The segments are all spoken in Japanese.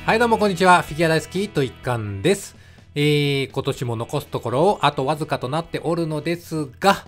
はいどうもこんにちは。フィギュア大好きと一貫です。今年も残すところをあとわずかとなっておるのですが、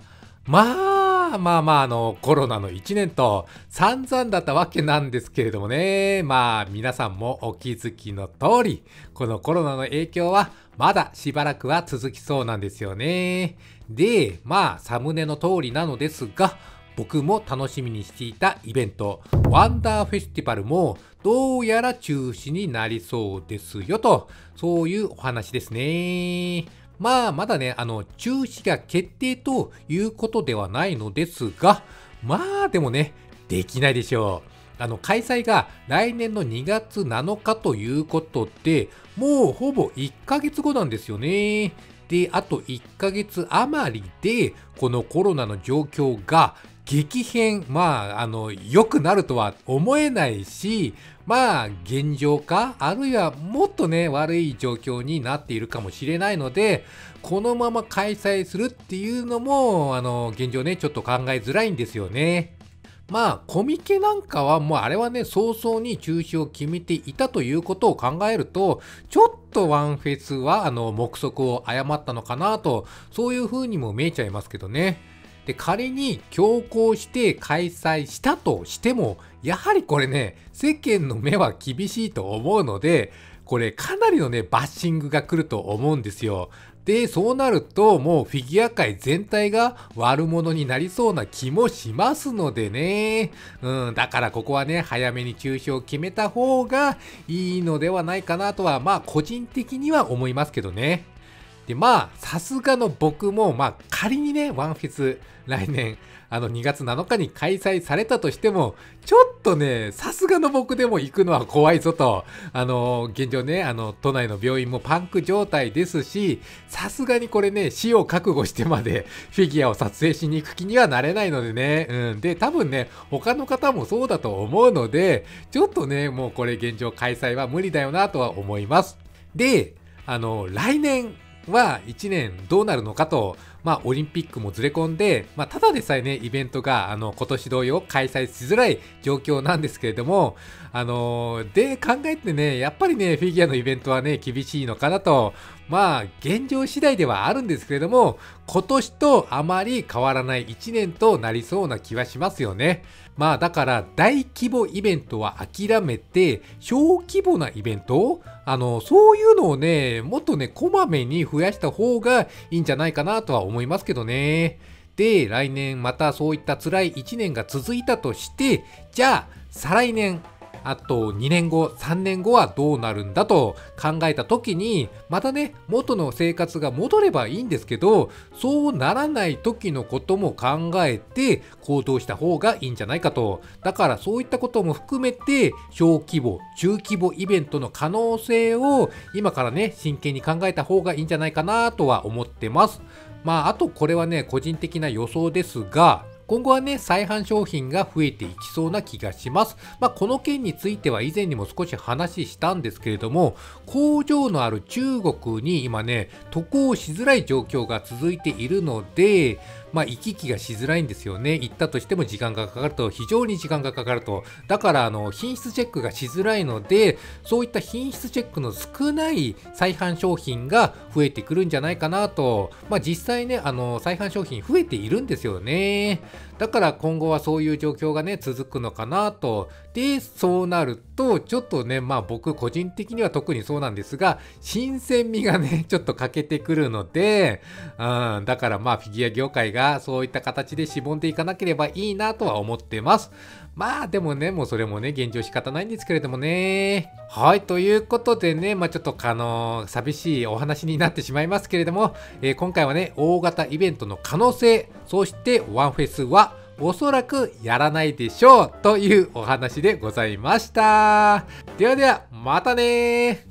コロナの1年と散々だったわけなんですけれどもね。皆さんもお気づきの通り、このコロナの影響はまだしばらくは続きそうなんですよね。で、サムネの通りなのですが、僕も楽しみにしていたイベント、ワンダーフェスティバルもどうやら中止になりそうですよと、そういうお話ですね。まだね、中止が決定ということではないのですが、でもね、できないでしょう。開催が来年の2月7日ということで、もうほぼ1ヶ月後なんですよね。で、あと1ヶ月余りで、このコロナの状況が激変、良くなるとは思えないし、現状か、あるいはもっとね、悪い状況になっているかもしれないので、このまま開催するっていうのも、現状ね、ちょっと考えづらいんですよね。コミケなんかはもうあれはね、早々に中止を決めていたということを考えると、ちょっとワンフェスは目測を誤ったのかなと、そういう風にも見えちゃいますけどね。で、仮に強行して開催したとしても、やはりこれね、世間の目は厳しいと思うので、これかなりのね、バッシングが来ると思うんですよ。で、そうなるともうフィギュア界全体が悪者になりそうな気もしますのでね。だからここはね、早めに中止を決めた方がいいのではないかなとは、個人的には思いますけどね。で、さすがの僕も、仮にね、ワンフェス、来年、2月7日に開催されたとしても、ちょっとね、さすがの僕でも行くのは怖いぞと、現状ね、都内の病院もパンク状態ですし、さすがにこれね、死を覚悟してまでフィギュアを撮影しに行く気にはなれないのでね、で、多分ね、他の方もそうだと思うので、ちょっとね、もうこれ現状開催は無理だよなとは思います。で、来年、は1年どうなるのかと、オリンピックもずれ込んで、ただでさえね、イベントが、今年同様開催しづらい状況なんですけれども、で、考えてね、やっぱりね、フィギュアのイベントはね、厳しいのかなと、現状次第ではあるんですけれども、今年とあまり変わらない1年となりそうな気はしますよね。だから大規模イベントは諦めて、小規模なイベントそういうのをね、もっとね、こまめに増やした方がいいんじゃないかなとは思いますけどね。で、来年またそういった辛い1年が続いたとして、じゃあ、再来年、あと2年後、3年後はどうなるんだと考えた時に、またね、元の生活が戻ればいいんですけど、そうならない時のことも考えて行動した方がいいんじゃないかと。だからそういったことも含めて、小規模、中規模イベントの可能性を今からね、真剣に考えた方がいいんじゃないかなとは思ってます。あとこれはね、個人的な予想ですが、今後はね、再販商品が増えていきそうな気がします。この件については以前にも少し話したんですけれども、工場のある中国に今ね、渡航しづらい状況が続いているので、行き来がしづらいんですよね。行ったとしても時間がかかると、非常に時間がかかると。だから、品質チェックがしづらいので、そういった品質チェックの少ない再販商品が増えてくるんじゃないかなと。実際ね、再販商品増えているんですよね。だから今後はそういう状況がね、続くのかなと。で、そうなると、ちょっとね、僕個人的には特にそうなんですが、新鮮味がね、ちょっと欠けてくるので、だからフィギュア業界がそういった形でしぼんでいかなければいいなとは思ってます。でもね、もうそれもね、現状仕方ないんですけれどもね。はい、ということでね、ちょっと寂しいお話になってしまいますけれども、今回はね、大型イベントの可能性、そしてワンフェスはおそらくやらないでしょうというお話でございました。ではでは、またねー。